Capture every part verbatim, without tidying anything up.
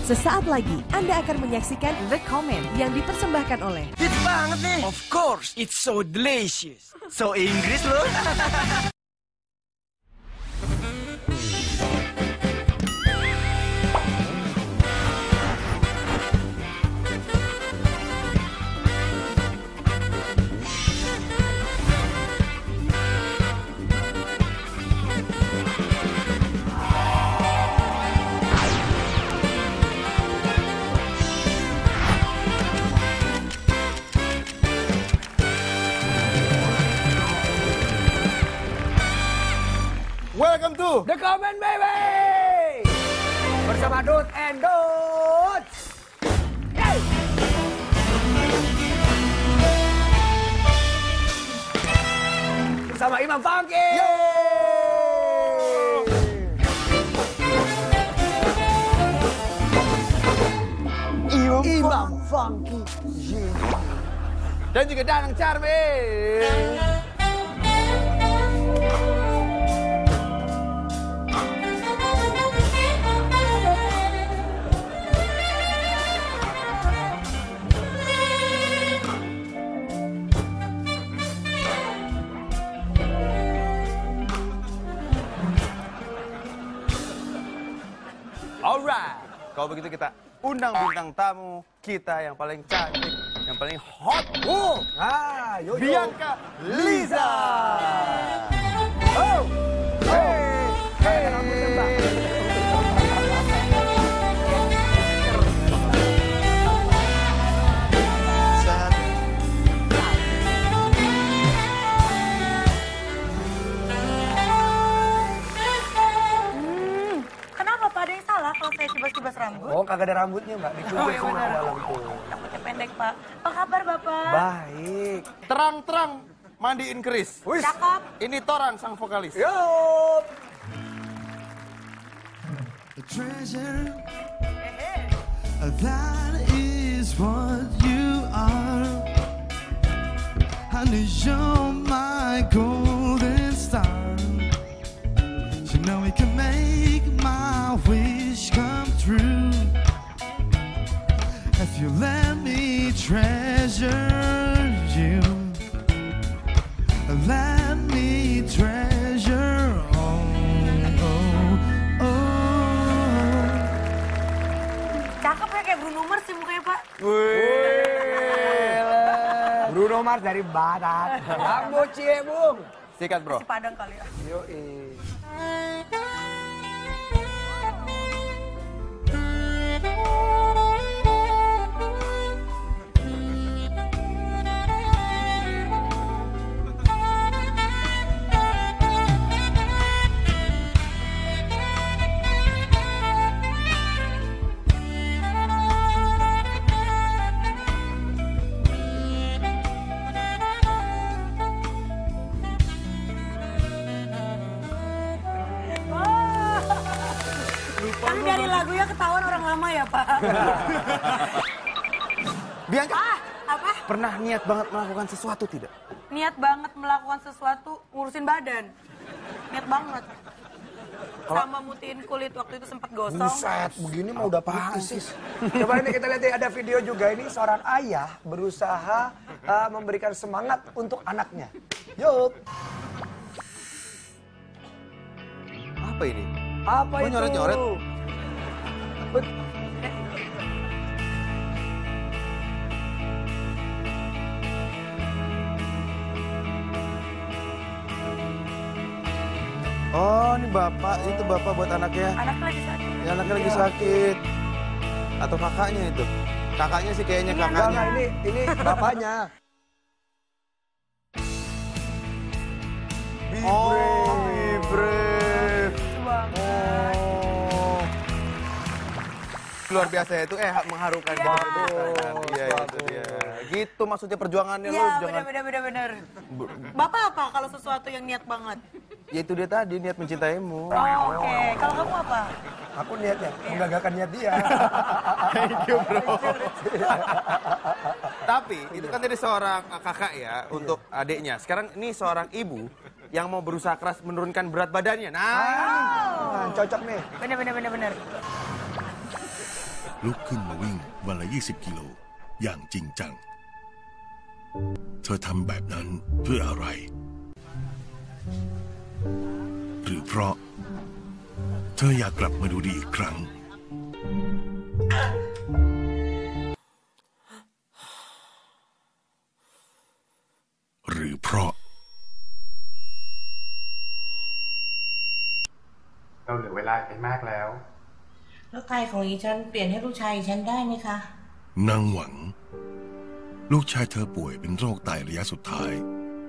Sesaat lagi Anda akan menyaksikan The Comment yang dipersembahkan oleh Hits banget nih. Of course, it's so delicious. So Inggris loh. Welcome to The Comment Baby! Bersama Dut and Dut! Hey! Bersama Imam Funky! Imam, Imam Funky! dan juga Danang Charming. Alright, kalau begitu kita undang bintang tamu kita yang paling cantik, yang paling hot, Oh, ah, yo yo. Bianca Liza. Oh, hey, hey, rambut tembak. Kenapa Pak, ada yang salah kalau saya kibas-kibas rambut? Oh, kagak ada rambutnya, Mbak. Dikubur Oh, iya semua benar. dalam tuh. Rambutnya pendek Pak. Apa kabar Bapak? Baik. Terang-terang mandiin keris. Wis. Cakep. Ini Torang sang vokalis. Yup. A treasure, that is what you are. Honey, you're my golden star. You know we can make my wish come true if you let me treasure you. Let me treasure. Cakep ya, kayak Bruno Mars sih mukanya Pak. Bruno Mars dari Barat. Rambut cie, Bung. Sikat bro. Si Padang kali ya. Yoi. Tapi dari lagunya ketahuan orang lama ya Pak. Bianca, Ah, apa? pernah niat banget melakukan sesuatu tidak? Niat banget melakukan sesuatu, ngurusin badan. Niat banget. Sama mutiin kulit waktu itu sempat gosong. Buset, begini mah udah putih sih. Coba ini kita lihat ya, ada video juga ini seorang ayah berusaha uh, memberikan semangat untuk anaknya. Yuk. Apa ini? Apa Oh, itu? nyoret-nyoret. Bet- Oh, ini bapak, itu bapak buat anaknya. Anaknya lagi sakit. Ya, anaknya lagi sakit. Atau kakaknya itu? Kakaknya sih kayaknya Enggak, kakaknya. enggak, ini ini bapaknya. Be Oh, brave. be brave. Lucu banget. Oh. Luar biasa ya itu, eh mengharukan Iya. banget itu. Bagus, Iya, itu bagus. dia. Gitu maksudnya perjuangannya lu Iya, jangan. bener bener bener. Bapak apa kalau sesuatu yang niat banget? Ya itu dia tadi niat mencintaimu. Oh, oke. Kalau kamu apa? Aku niatnya menggagalkan niat dia. Thank you bro. Tapi itu kan tadi seorang kakak ya untuk adiknya. Sekarang ini seorang ibu yang mau berusaha keras menurunkan berat badannya. Nah, Nah, cocok nih. Bener bener bener bener. ลุกขึ้นมาวิ่งวันละยี่สิบกิโลอย่างจริงจังเธอทำแบบนั้นเพื่ออะไรหรือเพราะเธออยากกลับมาดูดีอีกครั้งหรือเพราะเราเหลือเวลาไม่มากแล้วแล้วไตของอีฉันเปลี่ยนให้ลูกชายอีฉันได้ไหมคะนางหวังลูกชายเธอป่วยเป็นโรคไตระยะสุดท้าย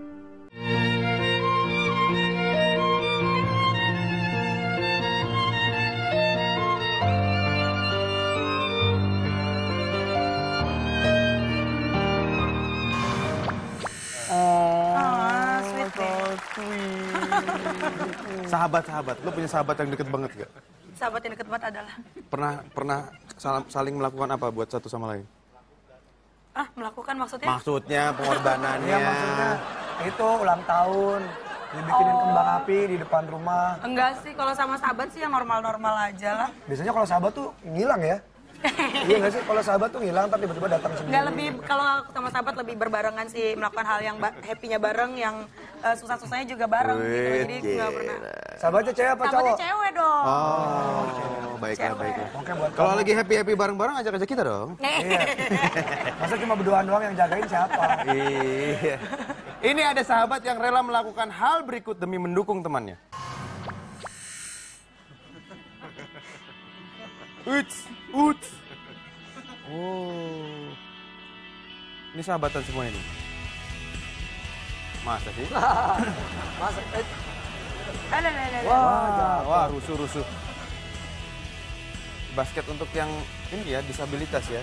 Sahabat-sahabat, lo punya sahabat yang deket banget gak? Sahabat yang deket banget adalah? Pernah pernah saling melakukan apa buat satu sama lain? Ah, melakukan maksudnya? Maksudnya pengorbanannya. Iya, maksudnya itu ulang tahun, dibikinin oh. kembang api di depan rumah. Enggak sih, kalau sama sahabat sih yang normal-normal aja lah. Biasanya kalau sahabat tuh ngilang ya? Iya nggak sih, kalau sahabat tuh ngilang tapi tiba-tiba datang sendiri. Nggak, lebih, kalau aku sama sahabat lebih berbarengan sih, melakukan hal yang happy-nya bareng, yang uh, susah-susahnya juga bareng gitu. Jadi nggak pernah. Sahabatnya cewek apa cowok? Sahabatnya cewek dong. Oh, baiklah, baiklah. Kalau lagi happy-happy bareng-bareng, ajak-ajak kita dong. Iya. Masa cuma berduaan doang yang jagain siapa? Iya. Ini ada sahabat yang rela melakukan hal berikut demi mendukung temannya. Uts, uts. Oh. Ini sahabatan semua ini. Masa sih? Masa? Eh. Wah, wah, rusuh-rusuh. Basket untuk yang ini ya, disabilitas ya.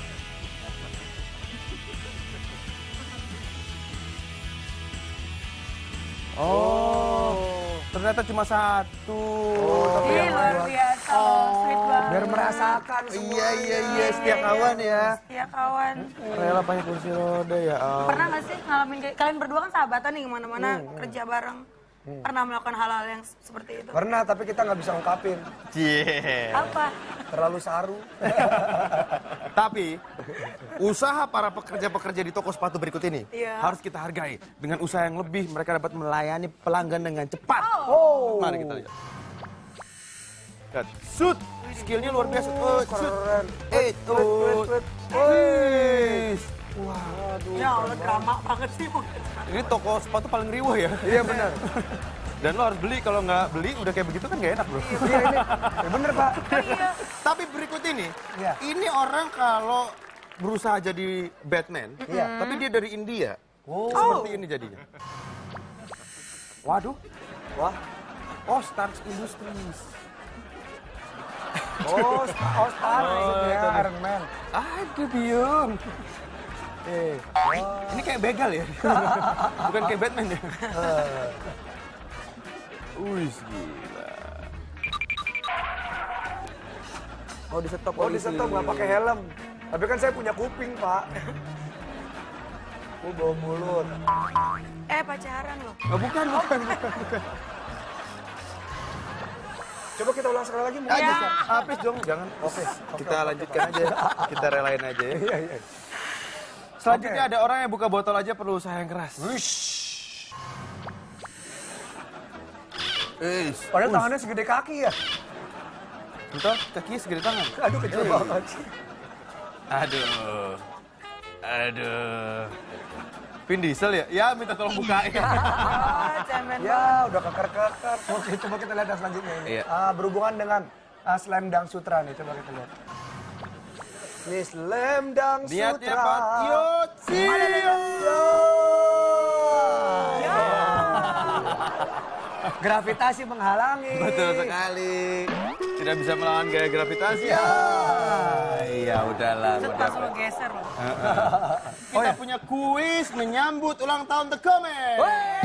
Oh, ternyata cuma satu. Oh, tapi Ih, yang luar biasa, oh. Sweet banget. Biar merasakan semua. Iya, iya, iya, setia kawan ya. Setia kawan. Rela pakai kursi roda ya. Oh. Pernah nggak sih ngalamin kayak, kalian berdua kan sahabatan nih kemana-mana, hmm. kerja bareng. Hmm. Pernah melakukan hal-hal yang seperti itu? Pernah, tapi kita nggak bisa ungkapin. Yeah. Apa? Terlalu saru. Tapi, usaha para pekerja-pekerja di toko sepatu berikut ini yeah. harus kita hargai. Dengan usaha yang lebih, mereka dapat melayani pelanggan dengan cepat. Oh. Mari kita lihat. Lihat. Shoot! Skillnya luar biasa. Oh, keren. Eh, oh. Wih. Waduh. Ya Allah, drama banget sih. Ini toko sepatu paling riuh ya? Iya benar. Dan lo harus beli, kalau nggak beli udah kayak begitu kan nggak enak bro. Iya ini, ya bener Pak. Iya. Tapi berikut ini, ya. ini orang kalau berusaha jadi Batman, ya. tapi dia dari India, oh. seperti ini jadinya. Waduh, wah, oh Stark Industries. Oh, oh Stark maksudnya oh, Iron Man. Aduh biung. Eh, oh. Ini kayak begal ya, bukan kayak Batman ya. Wih, gila. Oh di stop, oh di stop nggak pakai helm. Tapi kan saya punya kuping Pak. Oh bau mulut. Eh pacaran loh. Oh, bukan, bukan, bukan, bukan. Coba kita ulang sekali lagi. Ya. Habis dong, jangan. Oke, kita lanjutkan aja. Kita relain aja ya. Iya, iya. Selanjutnya okay. Ada orang yang buka botol aja perlu usaha yang keras. Wish. Eish. Padahal Ush. Tangannya segede kaki ya? Betul, kakinya segede tangan. Aduh kecil hey. banget sih. Aduh. Aduh. Vin Diesel ya? Ya minta tolong bukain. Oh, cemen ya udah keker-keker. Oke coba kita lihat yang selanjutnya ini. Iya. Uh, berhubungan dengan uh, Slam Dunk Sutra nih, coba kita lihat. Ini Slam Dunk Sutra. Niatnya Pak Yotsi. Gravitasi menghalangi. Betul sekali. Tidak bisa melawan gaya gravitasi. Ya. Iya, udahlah. Cepat lo geser loh. Uh, uh. Kita oh, ya? punya kuis menyambut ulang tahun The Comment.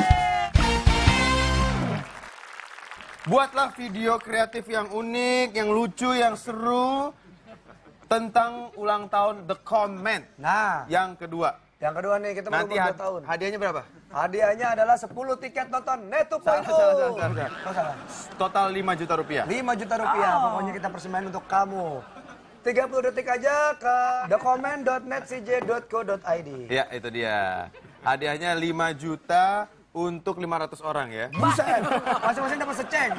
Buatlah video kreatif yang unik, yang lucu, yang seru tentang ulang tahun The Comment. Nah, yang kedua. Yang kedua nih, kita mau dua tahun. Hadiahnya berapa? Hadiahnya adalah sepuluh tiket nonton Net dua titik nol. Salah, salah, salah, salah. Oh, salah. Total lima juta rupiah. lima juta rupiah, oh. Pokoknya kita persembahan untuk kamu. tiga puluh detik aja ke thecomment dot net c j dot co dot i d. Ya, itu dia. Hadiahnya lima juta untuk lima ratus orang ya. Buset, masing-masing dapat seceng.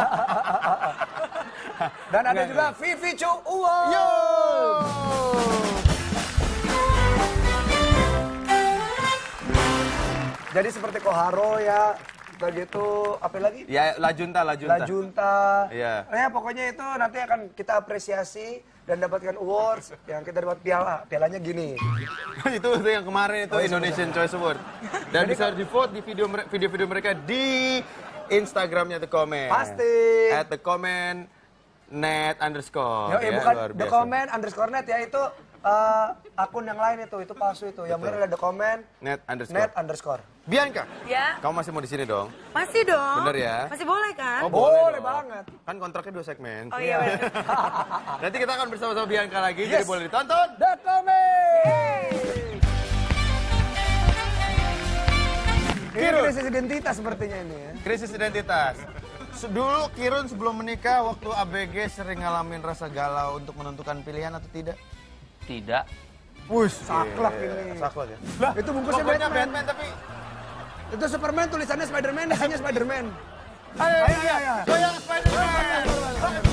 Dan ada juga Vivi Chu Award. Yo! Jadi seperti Koharo ya, begitu apa lagi? Ya, Lajunta, Lajunta. Lajunta. Iya. Ya pokoknya itu nanti akan kita apresiasi dan dapatkan awards yang kita dapat piala. Pialanya gini. itu itu yang kemarin itu Indonesian Choice Award. Dan bisa di-vote di video mere- video-video mereka di Instagramnya The Comment. Pasti. At The Comment net underscore. Yo, ya, ya, bukan luar The biasa. Comment underscore net ya itu uh, akun yang lain itu, itu palsu itu. Yang benar ada The Comment Net underscore. net underscore. Bianca, Ya, kamu masih mau di sini dong? masih dong. Bener ya? Masih boleh kan? Oh, Boleh dong. banget. Kan kontraknya dua segmen. Oh iya bener. Nanti kita akan bersama-sama Bianca lagi, Yes. jadi boleh ditonton. The Comment. Ini Kirun. krisis identitas sepertinya ini ya. Krisis identitas. Se- Dulu Kirun sebelum menikah, waktu A B G sering ngalamin rasa galau untuk menentukan pilihan atau tidak? Tidak. Wush, Saklek iya. ini. Saklek ya? Lah, itu bungkusnya Pokoknya Batman. Batman tapi... Itu Superman tulisannya Spiderman, isinya Spiderman. Ayo, Ayo, ayo, ayo. Goyang Spider-Man!